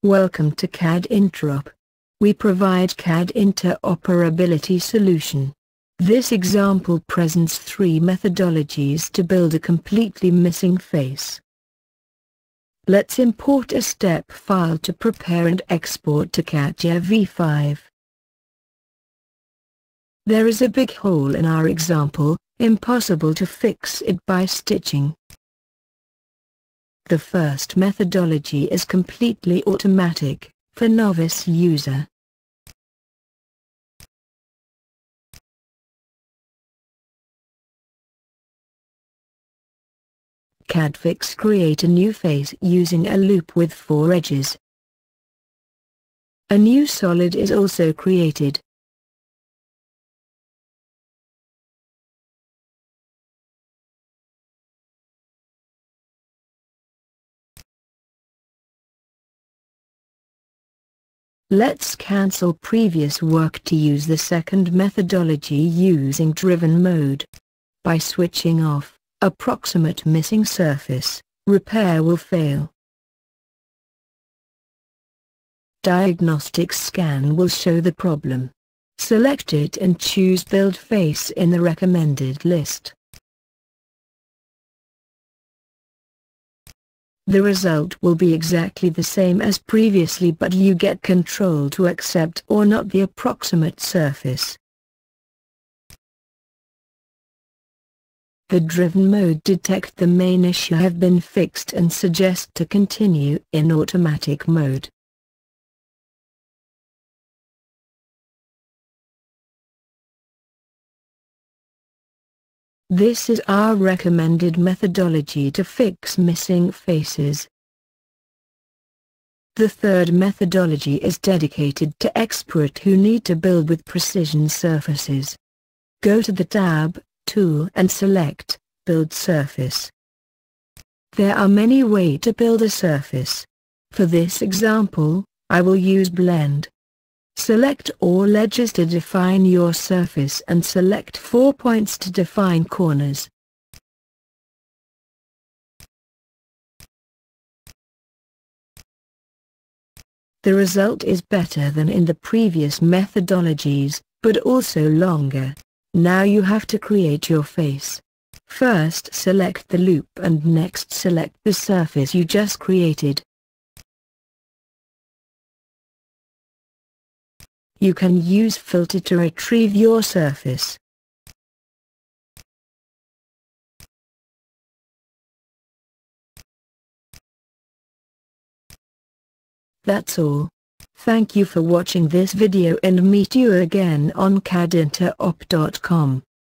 Welcome to CAD Interop. We provide CAD interoperability solution. This example presents 3 methodologies to build a completely missing face. Let's import a step file to prepare and export to CADfix. There is a big hole in our example, impossible to fix it by stitching. The first methodology is completely automatic, for novice user. CADfix create a new face using a loop with 4 edges. A new solid is also created. Let's cancel previous work to use the second methodology using driven mode. By switching off approximate missing surface, repair will fail. Diagnostic scan will show the problem. Select it and choose build face in the recommended list. The result will be exactly the same as previously, but you get control to accept or not the approximate surface. The driven mode detects the main issue have been fixed and suggest to continue in automatic mode. This is our recommended methodology to fix missing faces. The third methodology is dedicated to experts who need to build with precision surfaces. Go to the tab, Tool and select, Build Surface. There are many ways to build a surface. For this example, I will use Blend. Select all edges to define your surface and select 4 points to define corners. The result is better than in the previous methodologies, but also longer. Now you have to create your face. First select the loop and next select the surface you just created. You can use filter to retrieve your surface. That's all. Thank you for watching this video and meet you again on CADinterop.com.